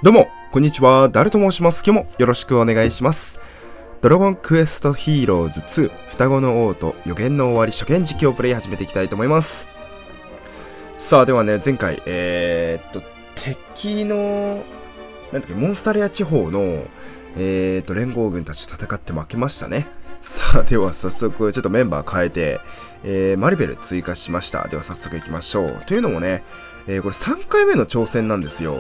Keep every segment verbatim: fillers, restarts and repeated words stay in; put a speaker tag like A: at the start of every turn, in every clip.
A: どうも、こんにちは。ダルと申します。今日もよろしくお願いします。ドラゴンクエストヒーローズツー、双子の王と予言の終わり初見実況プレイ始めていきたいと思います。さあ、ではね、前回、えー、っと、敵の、なんだっけ、モンスタリア地方の、えー、っと、連合軍たちと戦って負けましたね。さあ、では早速、ちょっとメンバー変えて、えー、マリベル追加しました。では早速行きましょう。というのもね、えー、これさんかいめの挑戦なんですよ。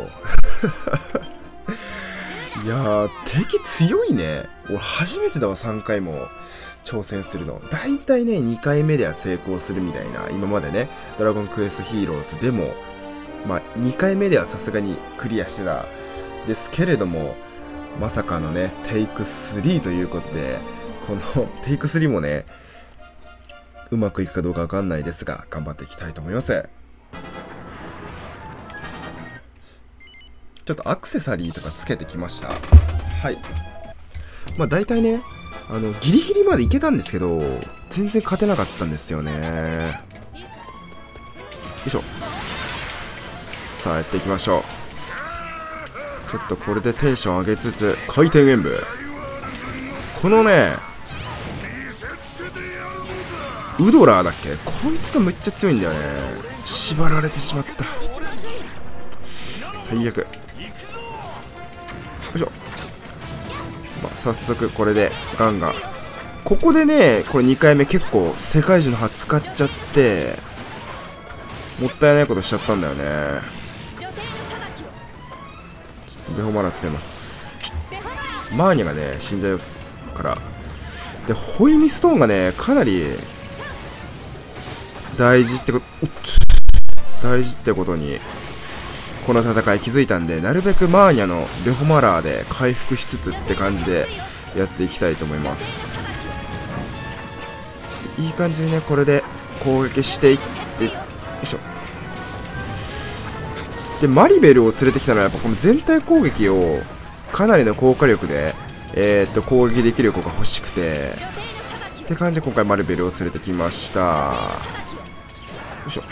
A: いやー、敵強いね。俺初めてだわ、さんかいも挑戦するの。だいたいね、にかいめでは成功するみたいな、今までね、ドラゴンクエストヒーローズでも、まあ、にかいめではさすがにクリアしてたですけれども、まさかのね、テイクスリーということで、このテイクスリーもね、うまくいくかどうかわかんないですが、頑張っていきたいと思います。ちょっとアクセサリーとかつけてきました。はい。まあ大体ね、あの、ギリギリまでいけたんですけど、全然勝てなかったんですよね。よいしょ。さあ、やっていきましょう。ちょっとこれでテンション上げつつ、回転演舞。このね、ウドラーだっけ？こいつがめっちゃ強いんだよね。縛られてしまった。最悪。よいしょ。まあ、早速これでガンガン。ここでね、これにかいめ結構世界樹の葉使っちゃって、もったいないことしちゃったんだよね。ちょっとベホマラつけます。マーニャがね、死んじゃうから。で、ホイミストーンがね、かなり大事ってこと、おっと大事ってことに、この戦い気づいたんで、なるべくマーニャのベホマラーで回復しつつって感じでやっていきたいと思います。いい感じにね、これで攻撃していって、よいしょ。で、マリベルを連れてきたのは、やっぱこの全体攻撃をかなりの効果力で、えー、っと、攻撃できる子が欲しくて、って感じで今回マリベルを連れてきました。よいしょ。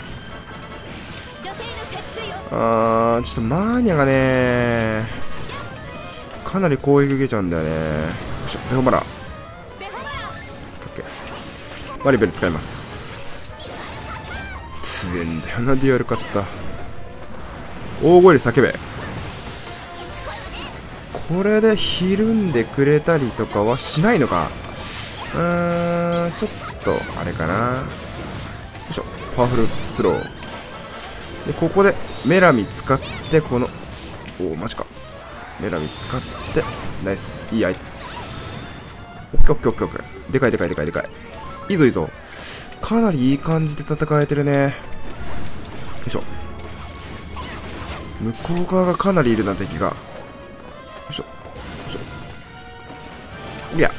A: あー、ちょっとマーニャがね、かなり攻撃受けちゃうんだよね。よいしょ、ベホマラ。オッケー。マリベル使います。強えんだよな、デュアル勝った。大声で叫べ。これでひるんでくれたりとかはしないのか。うーん、ちょっと、あれかな。よいしょ、パワフルスロー。で、ここでメラミ使って、この、おお、マジか。メラミ使って、ナイス。いいあい。オッケーオッケーオッケーオッケー。でかいでかいでかいでかい。いいぞいいぞ。かなりいい感じで戦えてるね。よいしょ。向こう側がかなりいるな、敵が。よいしょ。よいしょ。いや。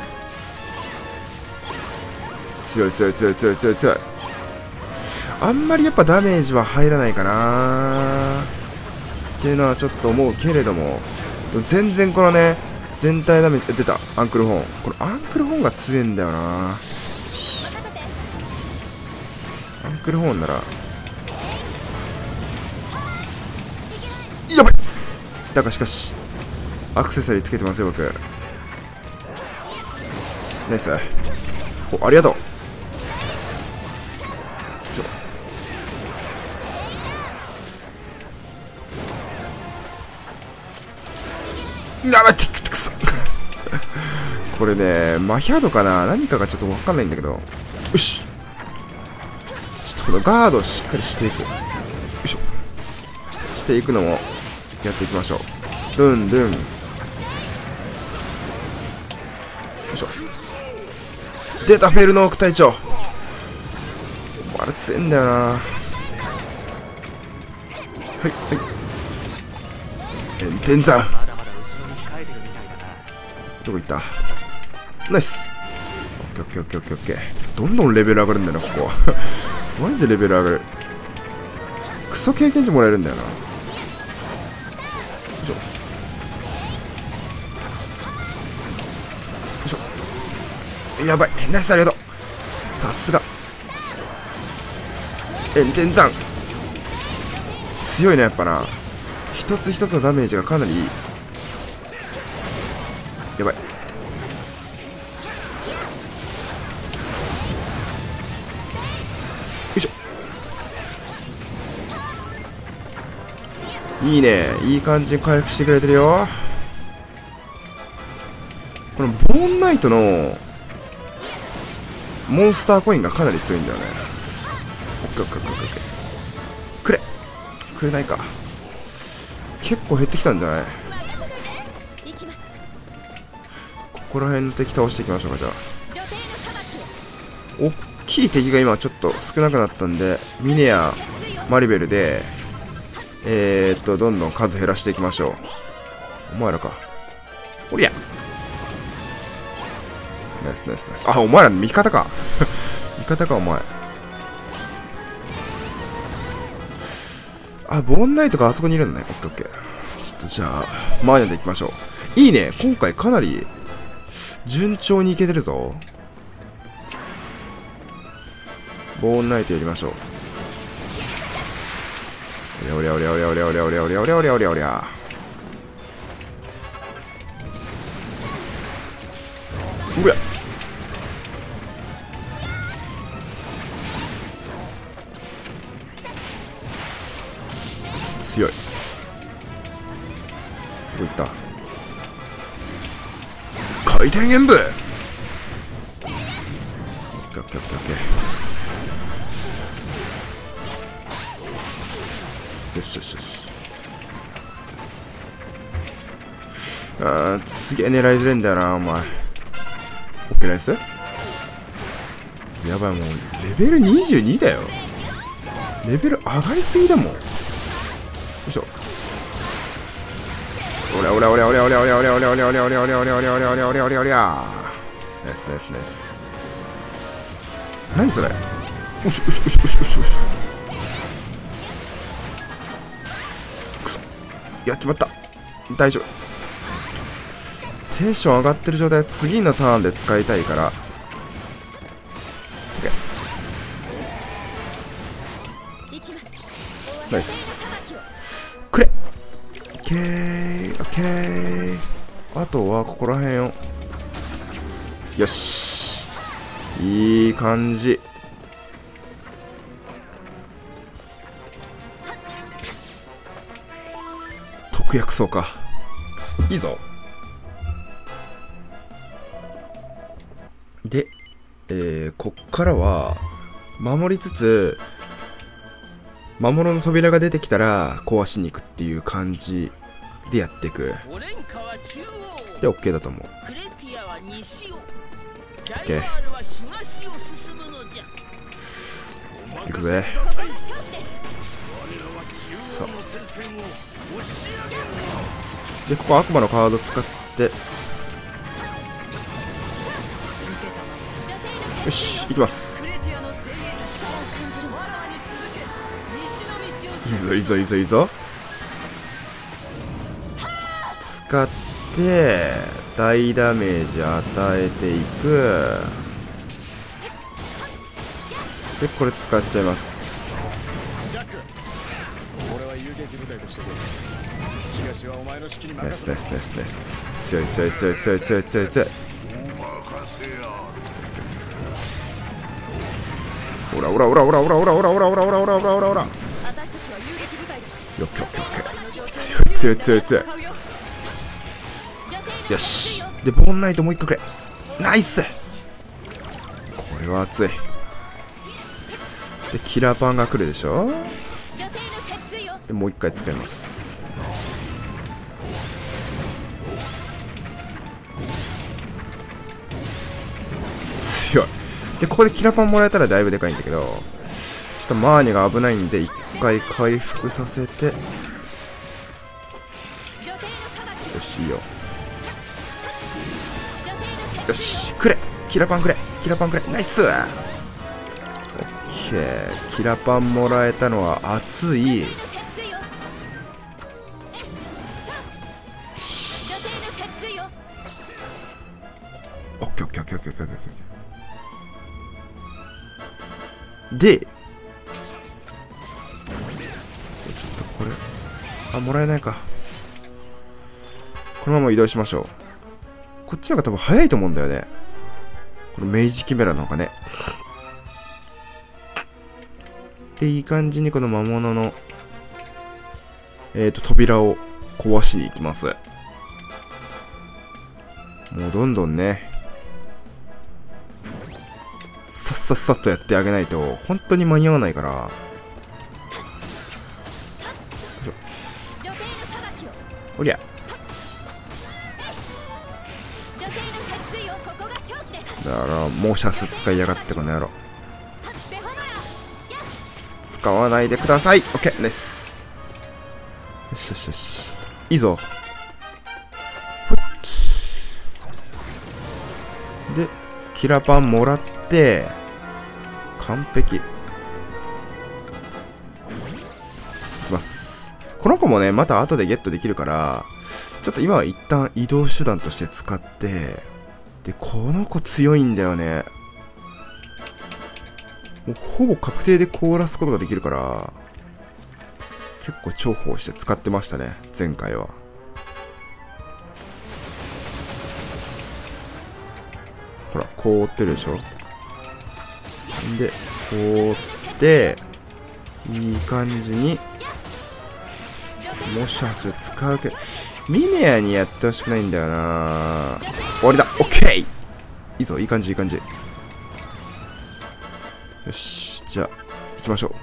A: 強い強い強い強い強い強い。あんまりやっぱダメージは入らないかなっていうのはちょっと思うけれども、全然このね、全体ダメージ、出た、アンクルホーン。これアンクルホーンが強いんだよな。アンクルホーンなら、やばい。だがしかし、アクセサリーつけてますよ、僕。ナイス。お、ありがとう。やばい、ティックティクスこれね、マヒャドかな何かがちょっとわかんないんだけど。よし。ちょっとこのガードをしっかりしていく。よいしょ。していくのもやっていきましょう。ドゥンドゥン。よいしょ。出た、フェルノーク隊長。あれ強いんだよな。はい、はい。天山。どこ行った？ナイス。オッケーオッケーオッケーオッケー。どんどんレベル上がるんだよな、ここ。マジでレベル上がる。クソ経験値もらえるんだよな。よいしょ。よいしょ。やばい。ナイス、ありがとう。さすが。炎天山。強いね、やっぱな。一一つ一つのダメージがかなりいい。やばい。よいしょ。いいね。いい感じに回復してくれてるよ。このボーンナイトのモンスターコインがかなり強いんだよね。オッケーオッケーオッケーオッケー。くれくれないか。結構減ってきたんじゃない？ここら辺の敵倒していきましょうか。じゃあ大きい敵が今ちょっと少なくなったんで、ミネやマリベルでえーっとどんどん数減らしていきましょう。お前らか。おりゃナイスナイスナイス。あ、お前ら味方か味方かお前。あ、ボーンナイトがあそこにいるんだね。オッケーオッケー。ちょっとじゃあマーニャでいきましょう。いいね。今回かなり順調にいけてるぞ。ボーンナイトやりましょう。おりゃおりゃおりゃおりゃおりゃおりゃおりゃおりゃおりゃおりゃおりゃ。うわっ、強い。どこ行った？回転演武。オッケーオッケーオッケーオッケー。よしよしよし。あー、すげえ狙いづれんだよなお前。オッケーナイス。やばい、もうレベルにじゅうにだよ。レベル上がりすぎだもん。よいしょ。おりゃおりゃおりゃおりゃおりゃおりゃおりゃおりゃおりゃおりゃおりゃおりゃおりゃおりゃおりゃおりゃおりゃおりゃおりゃ。ナイスナイスナイス。何それ。よしよしよしよしよしよし。くそ、やっちまった。大丈夫。テンション上がってる状態、次のターンで使いたいから。 OK。 ナイス。くれ。 OKOK。 あとはここら辺を。よし、いい感じ。特約層か。いいぞ。で、えー、こっからは守りつつ、魔物の扉が出てきたら壊しに行くっていう感じでやっていく。で OK だと思う。 OK。 いくぜ。さあで、ここ悪魔のカード使って、よし、行きます。いいぞいいぞいいぞいいぞ。使って大ダメージ与えていく。でこれ使っちゃいます。ナイスナイスナイスナイス。強い強い強い強い強い強い強い。オラオラオラオラオラオラオラオラオラオラオラオラオラオラオラ。よっけよっけよっけ。強い強い強い強い。よし。でボーンナイトもう一個くれ。ナイス。これは熱い。でキラーパンが来るでしょ。でもう一回使います。強い。でここでキラパンもらえたらだいぶでかいんだけど、ちょっとマーニャが危ないんで一回回復させて。よし、いいよ。よし、くれ。キラパンくれ。キラパンくれ。ナイス。オッケー。キラパンもらえたのは熱い。オッケーオッケーオッケーオッケーオッケーオッケーオッケー。で、ちょっとこれあ、もらえないか。このまま移動しましょう。こっちの方が多分早いと思うんだよね。この明治キメラの方がね。で、いい感じにこの魔物の、えっと、扉を壊しに行きます。もうどんどんね、さっさっさっとやってあげないと、本当に間に合わないから。おりゃ。だから、モーシャス使いやがって、この野郎。使わないでください。オッケー、ナイス。よしよしよし。いいぞ。で、キラパンもらって、完璧。いきます。この子もね、また後でゲットできるから、ちょっと今は一旦移動手段として使って、で、この子強いんだよね。もうほぼ確定で凍らすことができるから、結構重宝して使ってましたね、前回は。ほら、凍ってるでしょ。で、凍って、いい感じに、モシャス使うけど、ミネアにやってほしくないんだよな。終わりだ。オッケー。いいぞ、いい感じ、いい感じ。よし、じゃあ、行きましょう。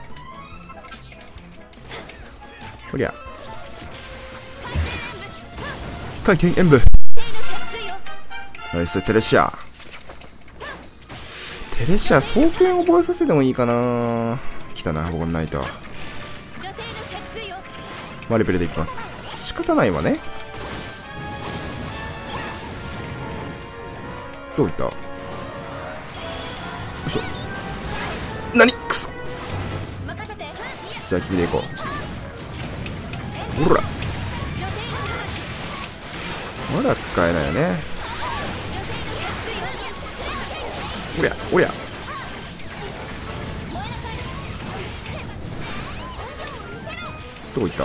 A: ほりゃ。回転演武。ナイス、テレシア。テレシア、双剣覚えさせてもいいかな。来たな、ここにないと。マリペレでいきます。仕方ないわね。どういった？よいしょ。なにくそ。じゃあ君でいこう。ほら。まだ使えないよね。おりゃ、おりゃ。どこ行った？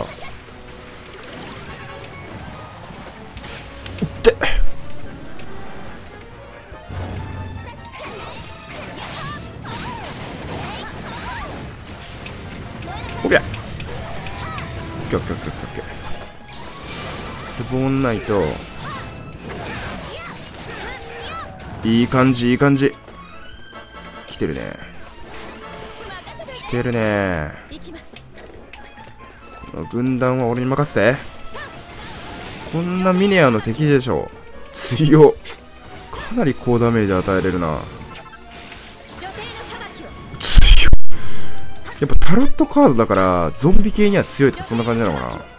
A: っておりゃ。オッケーオッケーオッケーオッケー。で、ボーンナイト。いい感じ、いい感じ。来てるね。来てるね。この軍団は俺に任せて。こんなミネアの敵でしょ。強っ。かなり高ダメージ与えれるな。強っ。やっぱタロットカードだからゾンビ系には強いとかそんな感じなのかな。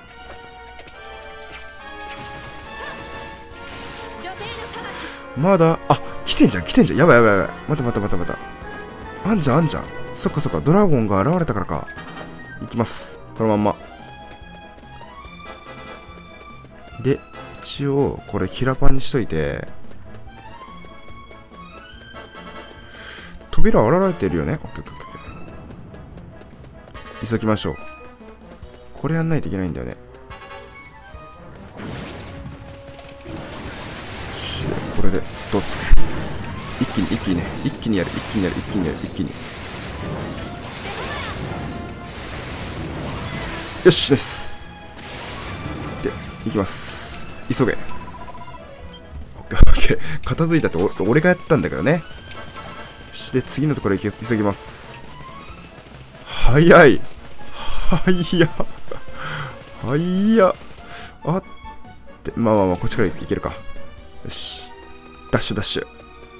A: まだ、あ、来てんじゃん、来てんじゃん。やばいやばいやばい。またまたまたまた。あんじゃん、あんじゃん。そっかそっか、ドラゴンが現れたからか。いきます。このまんま。で、一応、これ、キラパンにしといて。扉現れてるよね。オッケーオッケーオッケー。急ぎましょう。これやんないといけないんだよね。これでどつく。一気に一気にね、一気にやる、一気にやる、一気にやる、一気に。よしです。で、行きます。急げ。オッケーオッケー。片付いたって俺がやったんだけどね。よし、で、次のところ行き急ぎます。早い。早いや。早いや。あって、まあまあまあ、こっちから行けるか。よし。ダッシュダッシュ。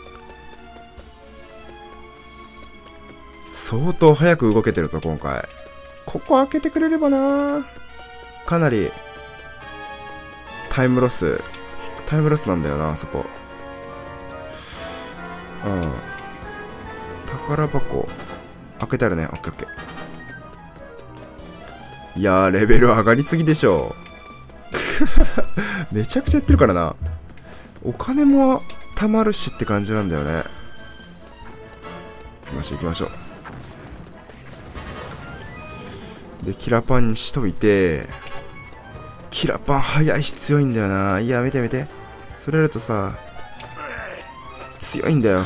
A: 相当早く動けてるぞ今回。ここ開けてくれればな。かなりタイムロスタイムロスなんだよな、そこ。うん、宝箱開けたらね。オッケーオッケー。いやー、レベル上がりすぎでしょ。めちゃくちゃやってるからな。お金も貯まるしって感じなんだよね。行きましょう行きましょう。で、キラパンにしといて、 キラパン速いし強いんだよな。いや見て見て、それるとさ強いんだよ。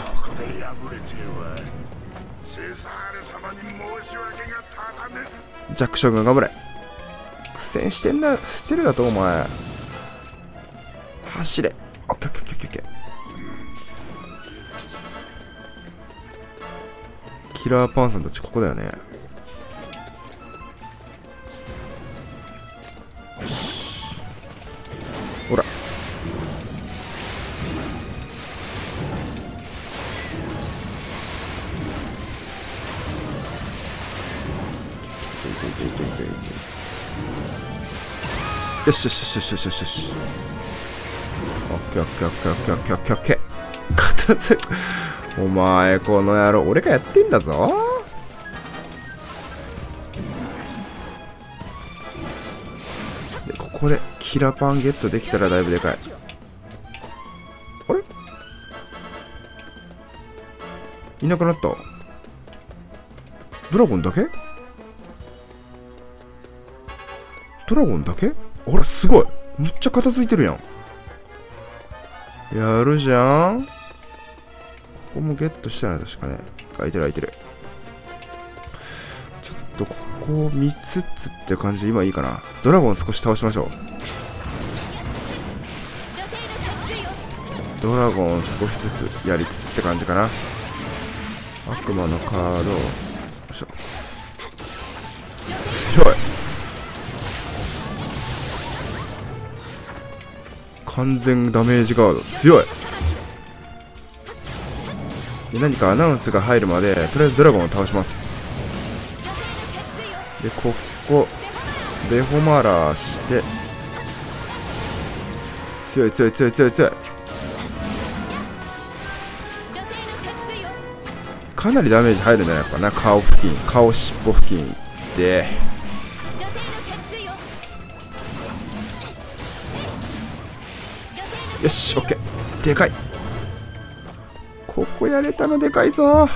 A: ジャック将軍頑張れ。苦戦してんな、してるだとお前。走れ。オッケーオッケーオッケーオッケー。キラーパンさんたちここだよね。よし、ほら。よしよしよしよしよしよしよし。オッケーオッケーオッケーオッケーオッケーオッケーオッケー。片付け。お前この野郎、俺がやってんだぞ。でここでキラパンゲットできたらだいぶでかい。あれ、いなくなった。ドラゴンだけ？ドラゴンだけ？あれすごい、むっちゃ片付いてるやん。やるじゃん。ここもゲットしたら確かね。開いてる開いてる。ちょっとここを見つつって感じで今いいかな。ドラゴン少し倒しましょう。ドラゴン少しずつやりつつって感じかな。悪魔のカード。よいしょ。強い。完全ダメージガード強い。で何かアナウンスが入るまでとりあえずドラゴンを倒します。でここベホマラーして強い強い強い強い強い。かなりダメージ入るんだよやっぱな。顔付近、顔尻尾付近でよし、オッケー。でかい。ここやれたのでかいぞ。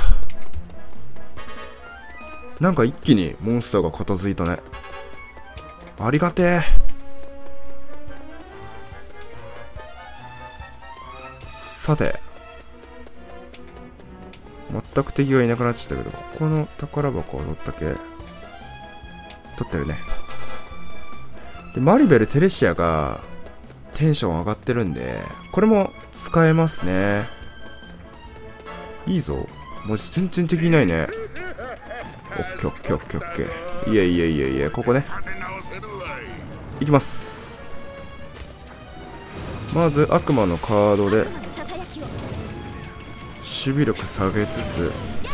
A: なんか一気にモンスターが片付いたね。ありがてえ。さて、全く敵がいなくなっちゃったけど、ここの宝箱は取ったっけ？取ってるね。で、マリベル・テレシアがテンション上がってるんで、これも使えますね。いいぞ。マジ全然敵いないね。オッケーオッケーオッケーオッケー。いやいやいやいや、ここね。いきます。まず悪魔のカードで守備力下げつつ、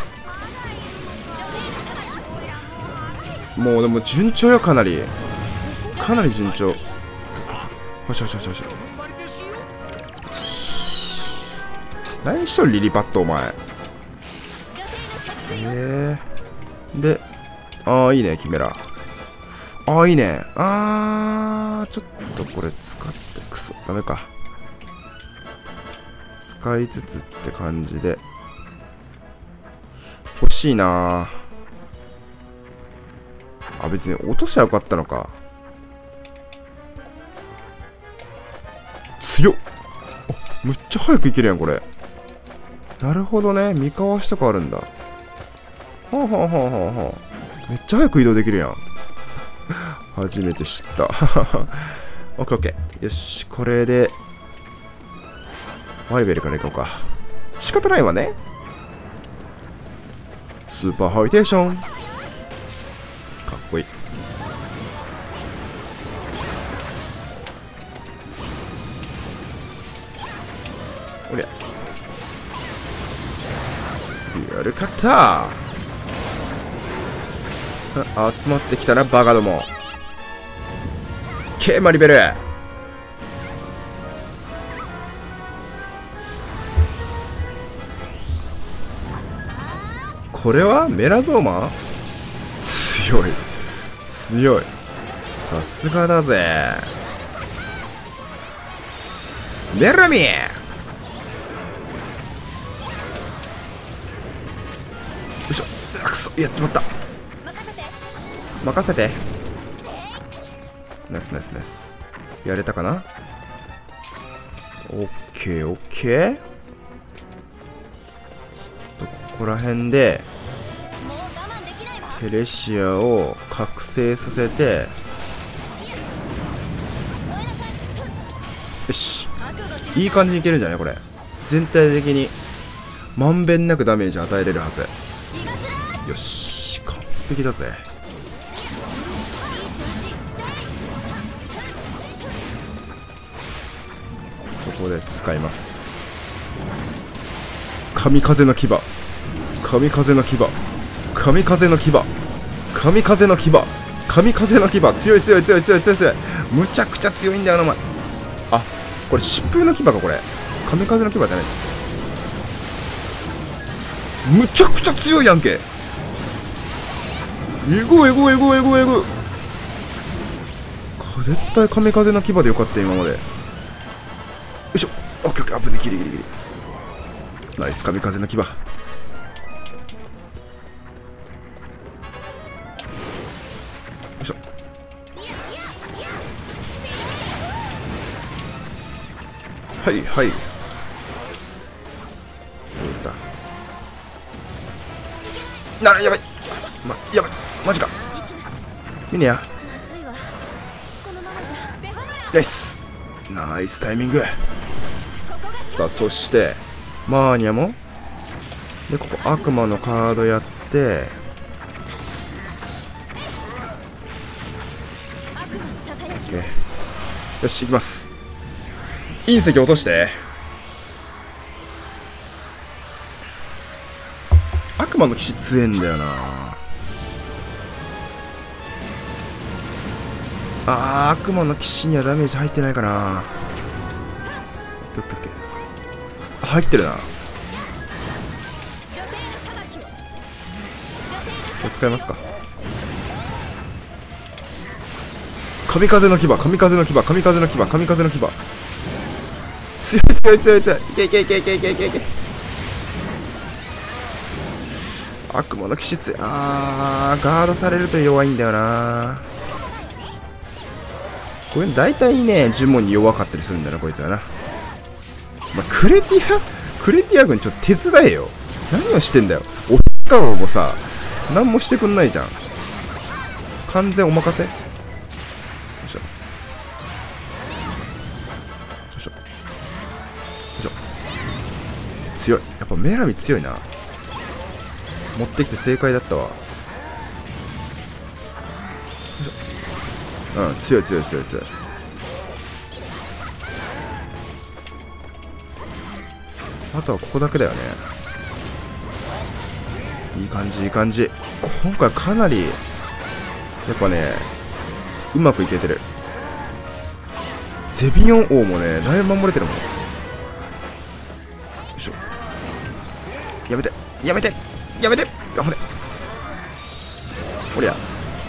A: もうでも順調よ。かなりかなり順調。よしよしよしよし。何しとるリリパットお前。えー、で、ああいいねキメラ。ああいいね。ああちょっとこれ使ってクソダメか。使いつつって感じで欲しいな。あ別に落としゃよかったのか。強っ。あむっちゃ早くいけるやんこれ。なるほどね、見かわしとかあるんだ。はあはあはあはあはあ。めっちゃ早く移動できるやん。初めて知った。オッケーオッケー。よし、これでマリベルからいこうか。仕方ないわね。スーパーハイテーションかっこいい。おりゃリアルカッター集まってきたなバカども。ケーマリベル。これはメラゾーマ。強い強い、さすがだぜメラミー。よいしょ。あくそやっちまった。任せて。ナイスナイスナイス。 やれたかな。オッケーオッケー。ちょっとここら辺でテレシアを覚醒させて、よし、いい感じにいけるんじゃないこれ。全体的にまんべんなくダメージ与えれるはず。よし、完璧だぜ。ここで使います。神風の牙、神風の牙、神風の牙、神風の牙、神風の牙、強い強い強い強い強い強い。むちゃくちゃ強いんだよなお前。あ、これ疾風の牙かこれ。神風の牙じゃない。むちゃくちゃ強いやんけ。えぐえぐえぐえぐえぐ。絶対神風の牙でよかった今まで。よいしょ。オッケーオッケー。アップでギリギリギリ。ナイス神風の牙。よいしょ。はいはい。どうだ。ならやばい。ま、やばい。マジか。ミネや。ナイス。ナイスタイミング。さあ、そしてマーニャもで、ここ悪魔のカードやって、オッケー。よし、行きます。隕石落として。悪魔の騎士強えんだよな。あー、悪魔の騎士にはダメージ入ってないかな。オッケーオッケーオッケー。あ、入ってるな。これ使いますか。神風の牙、神風の牙、神風の牙、神風の牙。強い強い強い強い。いけいけいけいけいけいけいけ。悪魔の騎士強い。あー、ガードされると弱いんだよな。これ大体ね、呪文に弱かったりするんだよなこいつはな。まあ、クレティアクレティア軍ちょっと手伝えよ。何をしてんだよ。おっかわもさ、何もしてくんないじゃん。完全お任せ。よいしょよいしょよいしょ。強い。やっぱメラミ強いな。持ってきて正解だったわ。よいしょ。うん、強い強い強い強い。あとはここだけだよね。いい感じいい感じ。今回かなりやっぱね、うまくいけてる。ゼビオン王もね、だいぶ守れてるもん。よいしょ。やめてやめてやめて。あ、ほれおりゃ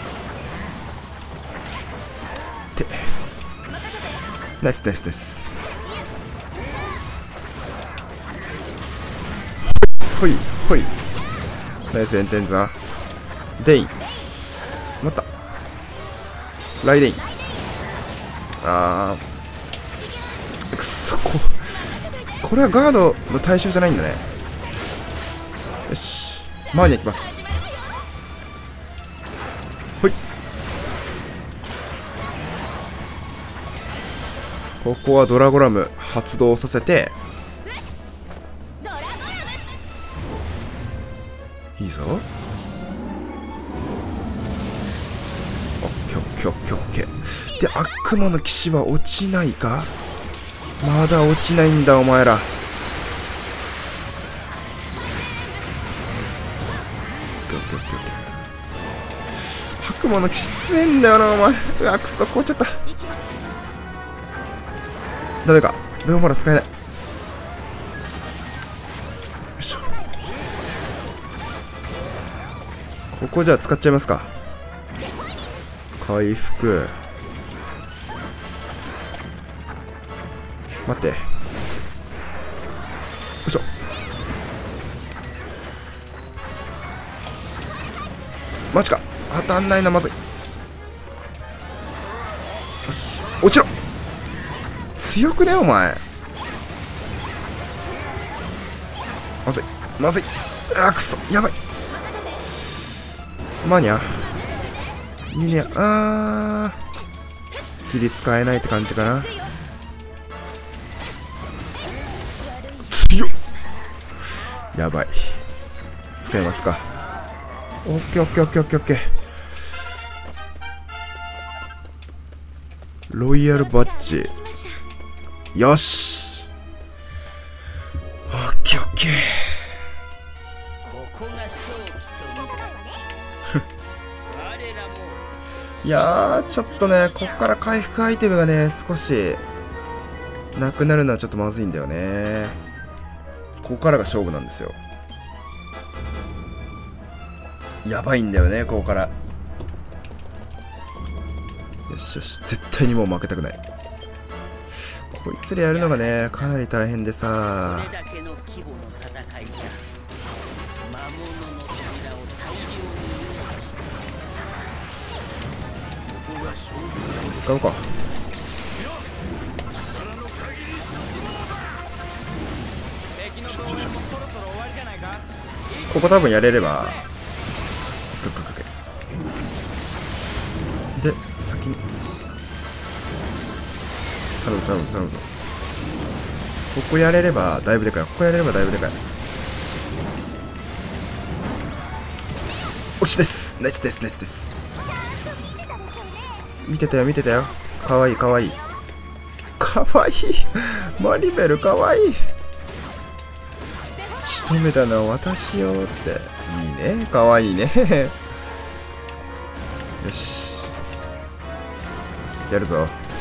A: て。ナイスナイスナイス。ほいほい。ナイスエンテンザデイン。またライデイン。あー、くそ。ここれはガードの対象じゃないんだね。よし、前に行きます。ほい。ここはドラゴラム発動させて、いいぞ。オッケーオッケーオッケーオッケー。で、悪魔の騎士は落ちないか。まだ落ちないんだお前ら。オッケーオッケーオッケーオッケー。悪魔の騎士強いんだよなお前。うわ、くそ、凍っちゃった。ダメか。でもまだ使えない。よいしょ。ここじゃあ使っちゃいますか。回復。待って。よいしょ。マジか。当たんないな、まずい。よし。落ちろ。 強くねお前。まずいまずい。あーくそやばい。マニアミニアあー切り使えないって感じかな。強っやばい。使いますか。オッケーオッケーオッケーオッケーオッケー。ロイヤルバッジよし。オッケーオッケー。いやーちょっとねこっから回復アイテムがね少しなくなるのはちょっとまずいんだよね。ここからが勝負なんですよ。やばいんだよねここから。よしよし絶対にもう負けたくない。こいつでやるのがねかなり大変でさ。使うか。ここ多分やれればで先に頼む頼む頼むぞ。ここやれればだいぶでかい。ここやれればだいぶでかい。おしです。ナイスですナイスです。見てたよ見てたよ。かわいいかわいいかわいいマリベルかわいい。仕留めたのは私よって。いいねかわいいねよしやるぞ。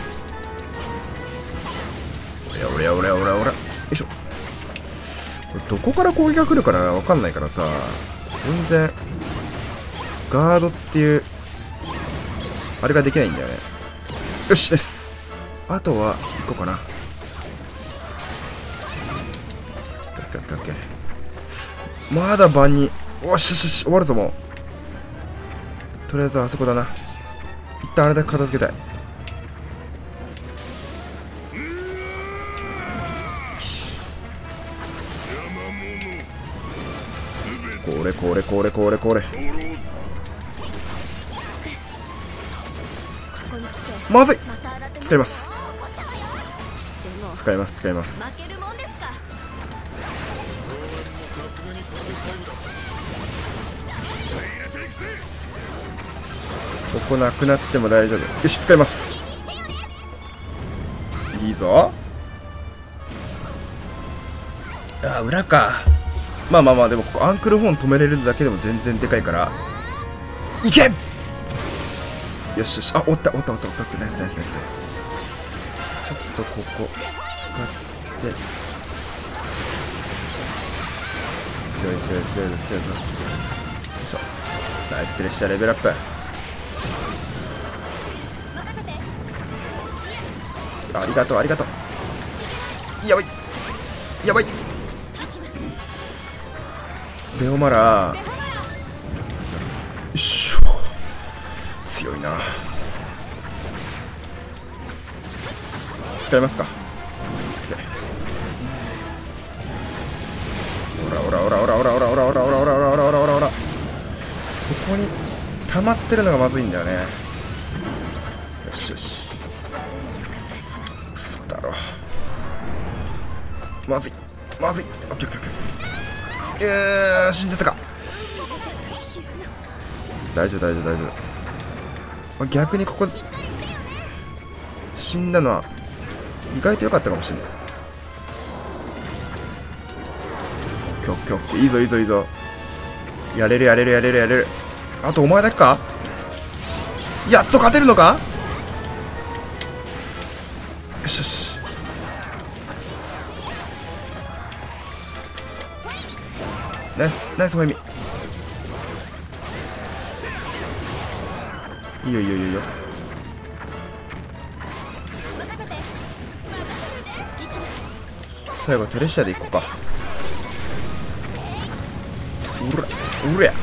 A: おやおやおやおやおやよいしょ。どこから攻撃が来るかなわかんないからさ全然ガードっていうあれができないんだよね。よしです。あとは行こうかな。オッケーオッケーオッケー。まだ晩におしよしよし終わるぞもう。とりあえずあそこだな。一旦あれだけ片付けたい。これこれこれこれこれまずい。使います使います使います。ここなくなっても大丈夫。よし使います。いいぞ。あー裏か。まあまあまあでもここアンクルホーン止めれるだけでも全然でかいからいけ。よしよし。あおったおったおったおった。ナイスナイスナイスナイス。ちょっとここ使って強い強い強い強い強い。よいしょ。ナイステレッシャーレベルアップ。ありがとうありがとう。やばいやばい。ベオマラーよいしょ強いな。使いますか。オラオラオラオラオラオラオラオラオラオラオラオラオラオラオラ。ここに溜まってるのがまずいんだよね。よしよし。クソだろまずいまずい。オッケーオッケーオッケー。えー死んじゃったか。大丈夫大丈夫大丈夫。逆にここ死んだのは意外と良かったかもしれない。オッケーオッケーオッケー。いいぞいいぞいいぞ。やれるやれるやれるやれる。あとお前だけか。やっと勝てるのか。よしよし。ナイスナイスホイミ。いいよいいよいいよ。最後テレシアでいこうか。うらうら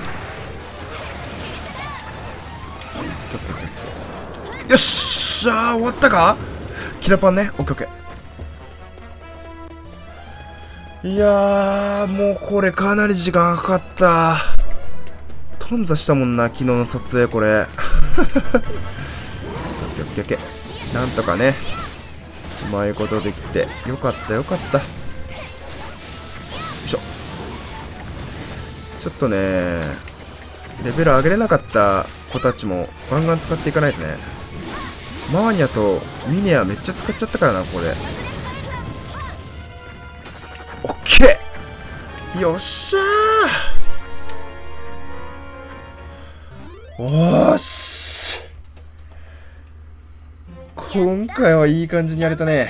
A: よっしゃー終わったか。キラパンね。オッケーオッケー。 いやー、もうこれかなり時間かかった。頓挫したもんな、昨日の撮影これ。オッケーオッケーオッケー。なんとかね、うまいことできて、よかったよかった。よいしょ。ちょっとね、レベル上げれなかった子たちもガンガン使っていかないとね。マーニャとミネアめっちゃ使っちゃったからな、ここで。オッケー、よっしゃー、おーし、今回はいい感じにやれたね。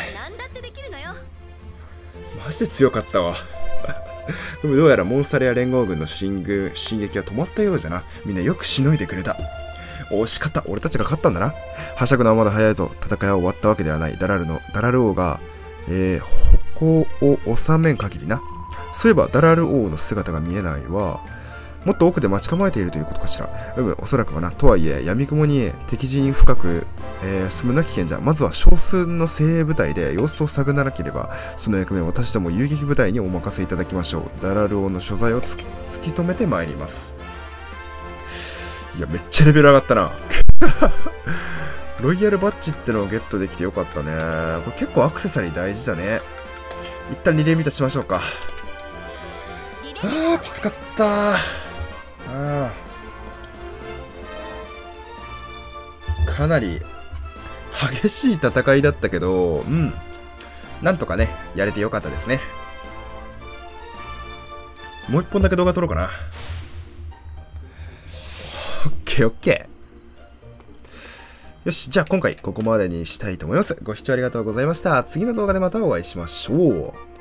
A: マジで強かったわ。でもどうやらモンスタルや連合軍の進軍進撃が止まったようじゃな。みんなよくしのいでくれた。惜しかった。俺たちが勝ったんだな。はしゃぐのはまだ早いぞ。戦いは終わったわけではない。ダラルのダラル王が、えー、矛を収めん限りな。そういえばダラル王の姿が見えないわ。もっと奥で待ち構えているということかしら。うむ、おそらくはな。とはいえ、闇雲に敵陣深く、えー、進むなき危険じゃ。まずは少数の精鋭部隊で様子を探らなければ、その役目を私ども遊撃部隊にお任せいただきましょう。ダラル王の所在を突き、突き止めてまいります。いや、めっちゃレベル上がったな。ロイヤルバッジってのをゲットできてよかったね。これ結構アクセサリー大事だね。一旦リレーミートしましょうか。あー、きつかったー。あー、かなり激しい戦いだったけど、うん、なんとかね、やれてよかったですね。もう一本だけ動画撮ろうかな。オッケーオッケー。よし、じゃあ今回ここまでにしたいと思います。ご視聴ありがとうございました。次の動画でまたお会いしましょう。